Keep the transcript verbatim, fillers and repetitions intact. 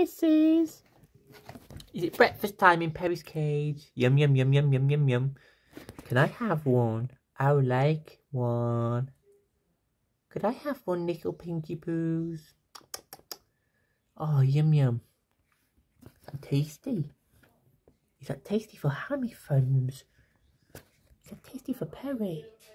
kisses. Is it breakfast time in Perry's cage? Yum, yum, yum, yum, yum, yum, yum. Can I have one? I would like one. Could I have one, little Pinky Poos? Oh, yum, yum. Is that tasty? Is that tasty for Hammy Thumbs? Is that tasty for Perry?